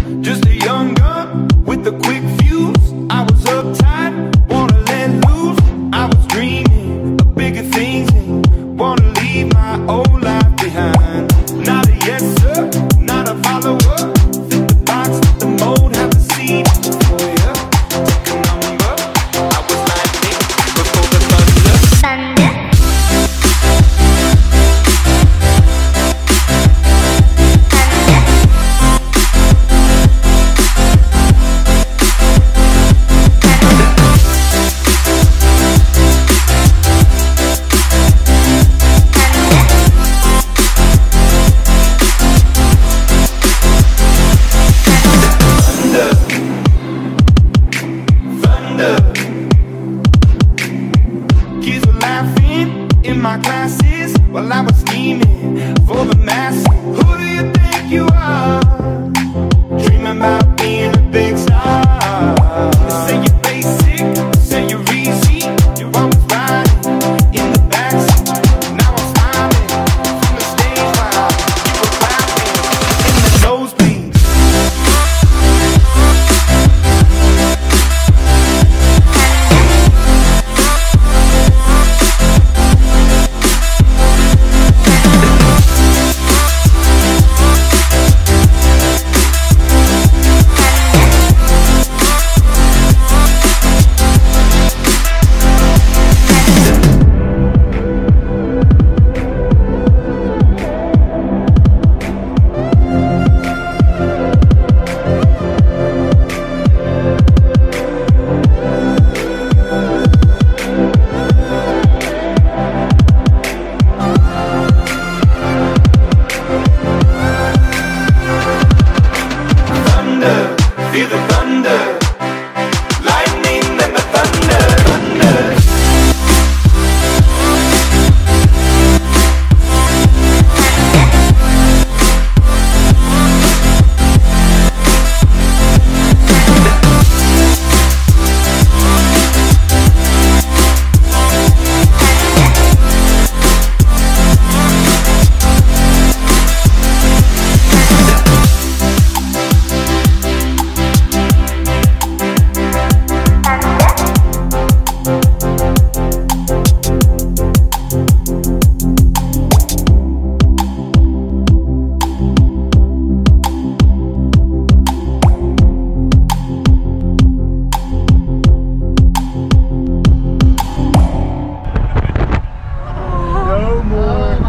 Just a young gun with a quick fuse. I was uptight, wanna let loose. I was dreaming of bigger things and wanna leave my old life behind. Not a yes sir, not a follower. Fit the box, fit the mold, have a seat for ya. Take a number. I was lightning before the thunder. Kids were laughing in my classes while I was scheming for the masses. Who do you think you are? Dreaming about being a big star. They say you're basic, say you're easy. You're always riding in the backseat. Now I'm smiling from the stage while you were clapping in the nosebleeds. Feel the thunder, lightning and the thunder, thunder.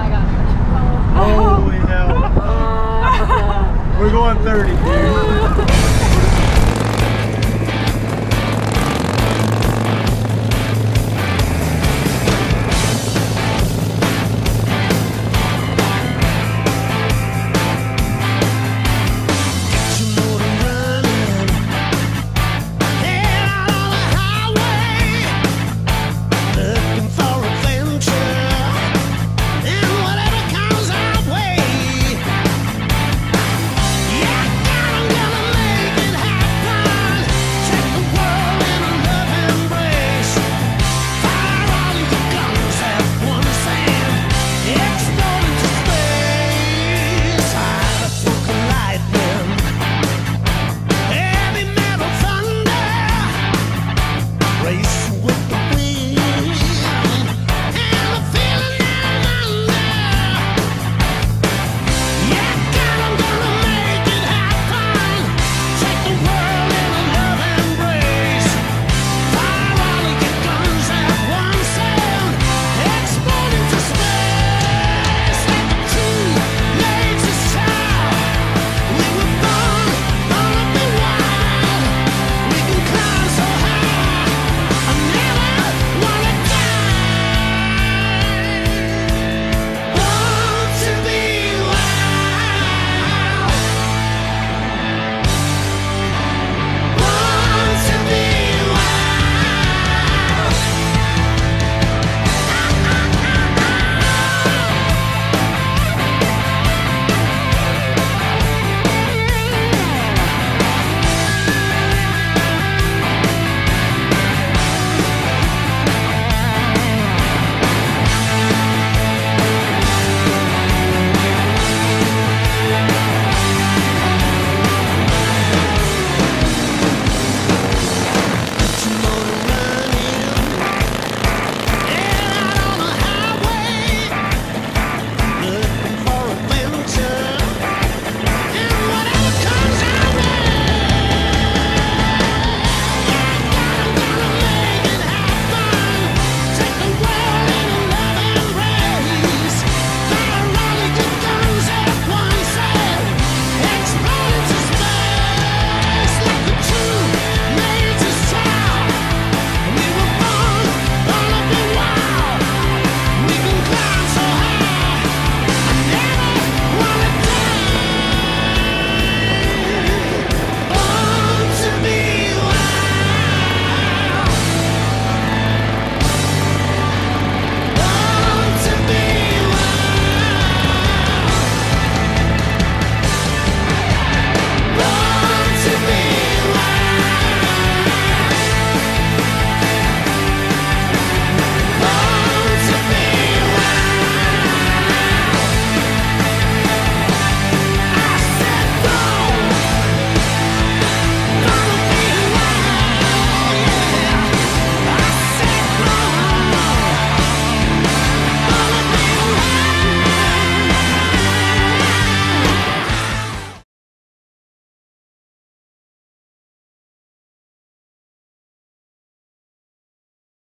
Holy hell. We're going 30, dude.